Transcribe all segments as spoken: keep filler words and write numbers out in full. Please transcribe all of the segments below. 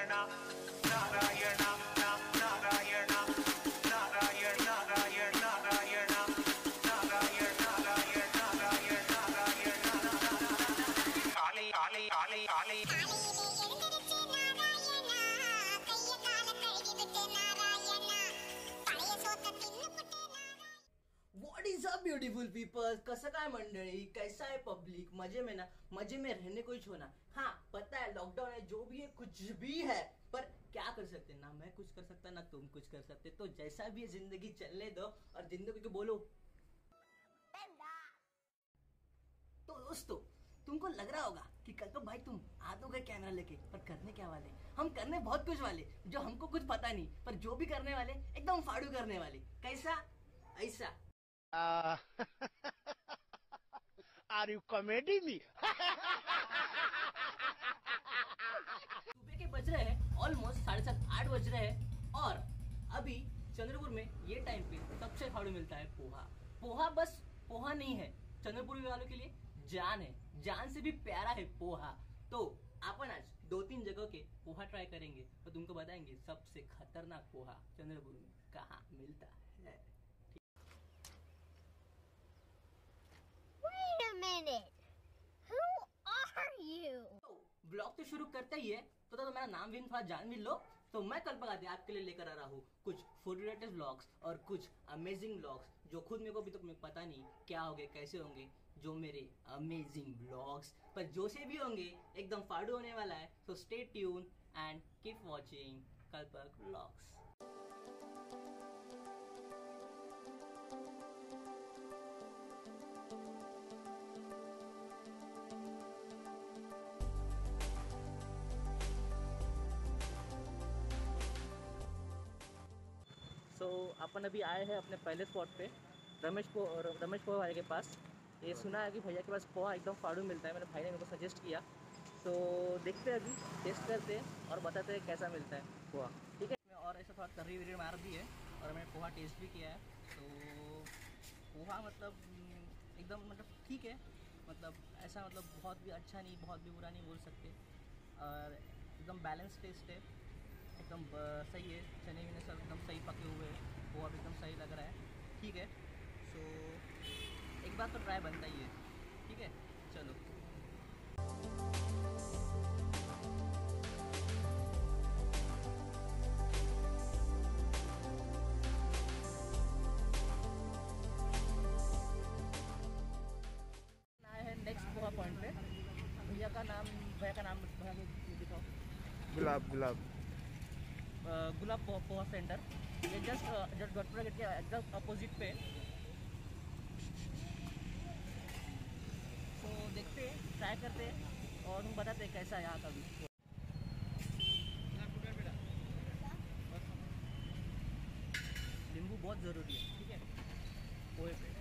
Narayan Narayan Narayan Narayan Narayan Narayan Narayan Narayan Narayan Narayan Kali Kali Kali Kali what is up beautiful people, कसं काय मंडळी, कैसा है पब्लिक, मजे में ना, मजे में रहने को ही छोना। हाँ पता है लॉकडाउन है, जो भी है कुछ भी है, पर क्या कर सकते, ना मैं कुछ कर सकता ना तुम कुछ कर सकते, तो जैसा भी है जिंदगी चलने दो और जिंदगी को बोलो। तो दोस्तों तुमको लग रहा होगा कि कल तो भाई तुम आ तो गए कैमरा लेके, पर करने क्या वाले, हम करने बहुत कुछ वाले जो हमको कुछ पता नहीं, पर जो भी करने वाले एकदम फाड़ू करने वाले। कैसा ऐसा आर यू कॉमेडी मी? सुबह के बज रहे हैं ऑलमोस्ट साढ़े सात आठ बज रहे हैं और अभी चंद्रपुर में ये टाइम पे सबसे फाड़ू मिलता है पोहा। पोहा बस पोहा नहीं है, चंद्रपुर वालों के लिए जान है, जान से भी प्यारा है पोहा। तो अपन आज दो तीन जगह के पोहा ट्राई करेंगे तो तुमको बताएंगे सबसे खतरनाक पोहा चंद्रपुर में कहाँ मिलता है। Wait a minute. Who are you? तो ब्लॉग तो शुरू करते ही है तो, तो, तो मेरा नाम भी थोड़ा जान भी लो। तो मैं कल पका आपके लिए लेकर आ रहा हूँ कुछ फूड रिलेटेड व्लॉग्स और कुछ अमेजिंग व्लॉग्स जो खुद मेरे को अभी तक तो पता नहीं क्या होंगे कैसे होंगे, जो मेरे अमेजिंग व्लॉग्स पर जो से भी होंगे एकदम फाड़ू होने वाला है। So stay tune and keep watching Kalpak vlogs. तो अपन अभी आए हैं अपने पहले स्पॉट पे, रमेश पो रमेश पोहा भाई के पास। ये सुना है कि भैया के पास पोहा एकदम फाड़ू मिलता है, मेरे भाई ने मेरे को सजेस्ट किया। तो देखते हैं अभी, टेस्ट करते हैं और बताते हैं कैसा मिलता है पोहा। ठीक है, मैं और ऐसा थोड़ा तर्री विरी मार दी है और मैंने पोहा टेस्ट भी किया है। तो पोहा मतलब एकदम मतलब ठीक है, मतलब ऐसा मतलब बहुत भी अच्छा नहीं बहुत भी बुरा नहीं बोल सकते, और एकदम बैलेंस टेस्ट है, एकदम सही है। चने विने सब एकदम सही पके हुए हैं, वो अब एकदम सही लग रहा है। ठीक है, सो एक बार तो ट्राई बनता ही है। ठीक है चलो। आए हैं नेक्स्ट पोहा पॉइंट पे। भैया का नाम भैया का नाम भैया को दिखाओ। गुलाब गुलाब गुलाब पोहा सेंटर, ये जस्ट जस्ट गढ़पुरा गेट के एकदम अपोजिट पे। तो देखते हैं, ट्राई करते हैं और हम बताते हैं कैसा है यहाँ का भी। नींबू बहुत ज़रूरी है, ठीक है पोहे पे।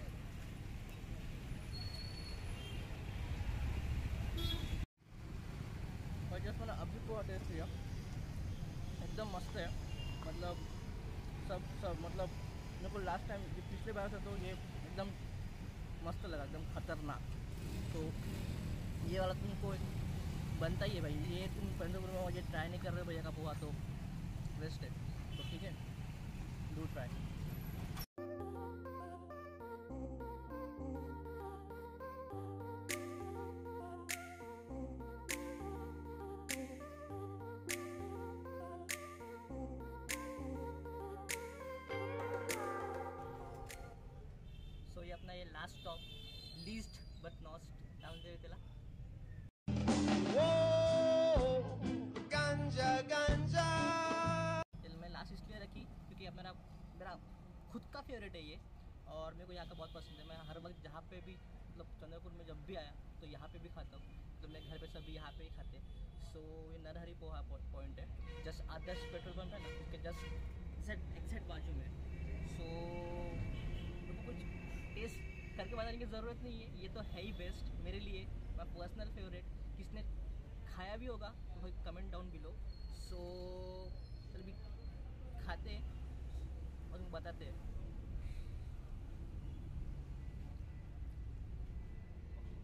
और जस्ट मैंने अभी पोहा टेस्ट किया, एकदम मस्त है। मतलब सब सब मतलब मेरे को लास्ट टाइम पिछले बार से तो ये एकदम मस्त लगा, एकदम खतरनाक। तो ये वाला तुमको बनता ही है भाई, ये तुम चंद्रपुर में ये ट्राई नहीं कर रहे हो भैया का पोहा तो वेस्ट है। तो ठीक है, डू ट्राई। सो ये अपना ये last stop, least but not नाम दे त्याला गांजा गांजा। चल मैं लास्ट इसलिए रखी क्योंकि अब मेरा मेरा खुद का फेवरेट है ये, और मेरे को यहाँ का बहुत पसंद है। मैं हर वक्त जहाँ पे भी मतलब चंद्रपुर में जब भी आया तो यहाँ पे भी खाता हूँ, तो मेरे घर पे सभी यहाँ पे ही खाते हैं। सो ये नरहरी पोहा पॉइंट है, जस्ट आदर्श पेट्रोल पंप है ना, उसके जस्ट एग्जैक्ट एग्जैक्ट बाजू में। सो मेरे को कुछ टेस्ट करके बताने की ज़रूरत नहीं है, ये तो है ही बेस्ट मेरे लिए, मैं पर्सनल फेवरेट। किसने खाया भी होगा तो भाई कमेंट डाउन बिलो। सो चल भी खाते हैं और तुम बताते हैं।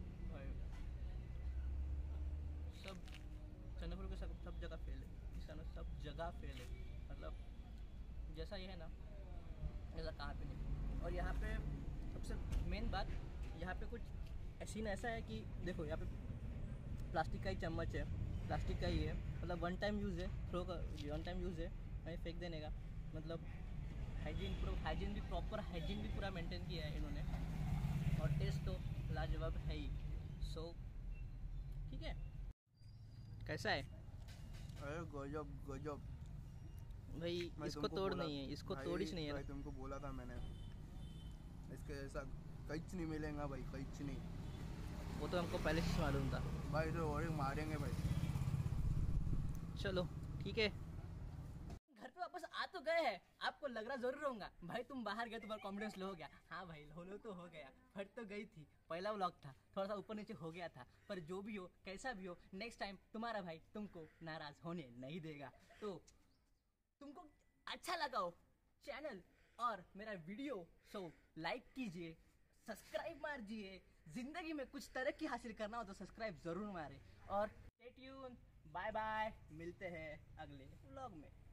सब चंद्रपुर के सब सब जगह फेल है, इसका जगह फेल है, मतलब जैसा ये है ना ऐसा कहाँ पे नहीं। और यहाँ पे सबसे मेन बात, यहाँ पे कुछ सीन ऐसा है कि देखो यहाँ पे प्लास्टिक का ही चम्मच है, प्लास्टिक का ही है, मतलब वन टाइम यूज़ है, थ्रो का वन टाइम यूज़ है, हमें फेंक देने का, मतलब हाइजीन पूरा हाइजीन भी प्रॉपर हाइजीन भी पूरा मेंटेन किया है इन्होंने। और टेस्ट तो लाजवाब है ही। सो ठीक है, कैसा है अरे गजब गजब भाई? मैं इसको तुमको तोड़ बोला- नहीं है, इसको भाई- तोड़िश नहीं है भाई ना। तुमको बोला था मैंने, इसके ऐसा कहीं नहीं मिलेगा भाई, कहीं नहीं। वो तो हमको पहले से मालूम था। भाई तो और मारेंगे भाई। चलो ठीक है, घर पे वापस आ तो गए हैं, आपको लग रहा जरूर होगा भाई तुम बाहर गए तुम्हारा कॉन्फिडेंस लो हो गया। हाँ भाई लो लो तो हो गया, फट तो गई थी, पहला व्लॉग था, थोड़ा सा ऊपर नीचे हो गया था, पर जो भी हो कैसा भी हो नेक्स्ट टाइम तुम्हारा भाई तुमको नाराज होने नहीं देगा। तो तुमको अच्छा लगा हो चैनल और मेरा वीडियो सो लाइक कीजिए, सब्सक्राइब मारिए, जिंदगी में कुछ तरक्की हासिल करना हो तो सब्सक्राइब जरूर मारे। और स्टे ट्यून, बाय बाय, मिलते हैं अगले व्लॉग में।